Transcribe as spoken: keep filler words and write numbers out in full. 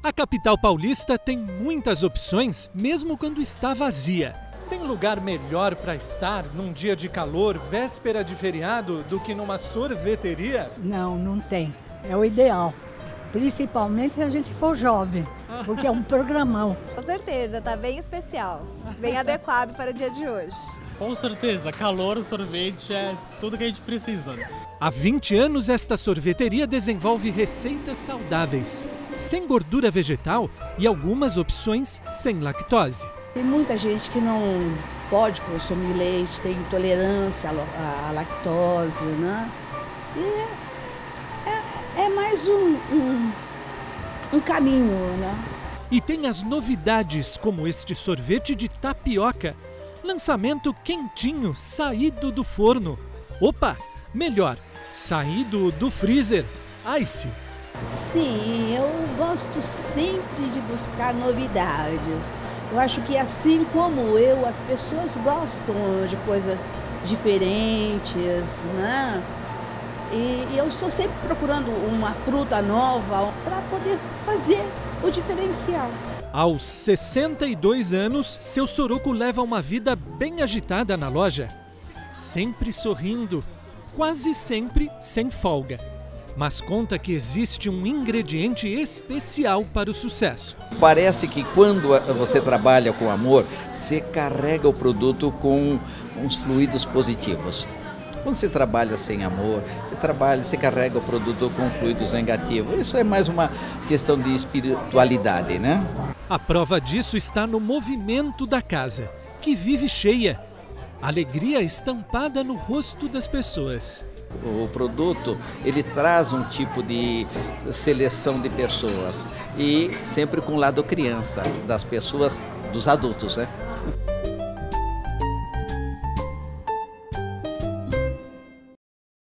A capital paulista tem muitas opções, mesmo quando está vazia. Tem lugar melhor para estar num dia de calor, véspera de feriado, do que numa sorveteria? Não, não tem. É o ideal. Principalmente se a gente for jovem, porque é um programão. Com certeza, tá bem especial, bem adequado para o dia de hoje. Com certeza, calor, sorvete é tudo que a gente precisa. Há vinte anos, esta sorveteria desenvolve receitas saudáveis, sem gordura vegetal e algumas opções sem lactose. Tem muita gente que não pode consumir leite, tem intolerância à lactose, né? E é, é, é mais um, um, um caminho, né? E tem as novidades, como este sorvete de tapioca. Lançamento quentinho, saído do forno. Opa, melhor, saído do freezer. Ice. Sim, eu gosto sempre de buscar novidades. Eu acho que assim como eu, as pessoas gostam de coisas diferentes, né? E eu estou sempre procurando uma fruta nova para poder fazer o diferencial. Aos sessenta e dois anos, seu Soroco leva uma vida bem agitada na loja. Sempre sorrindo, quase sempre sem folga. Mas conta que existe um ingrediente especial para o sucesso. Parece que quando você trabalha com amor, você carrega o produto com uns fluidos positivos. Quando você trabalha sem amor, você trabalha, você carrega o produto com fluidos negativos. Isso é mais uma questão de espiritualidade, né? A prova disso está no movimento da casa, que vive cheia. Alegria estampada no rosto das pessoas. O produto, ele traz um tipo de seleção de pessoas e sempre com o lado criança, das pessoas, dos adultos, né?